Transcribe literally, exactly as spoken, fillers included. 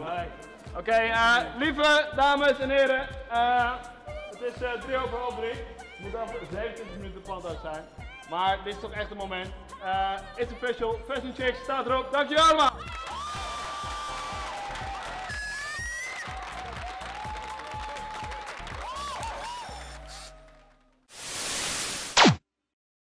Oké, okay, uh, lieve dames en heren, uh, het is uh, drie over half drie. Het moet over zevenentwintig minuten pand uit zijn. Maar dit is toch echt een moment. Uh, it's official, Fashion Chicks staat erop. Dankjewel allemaal!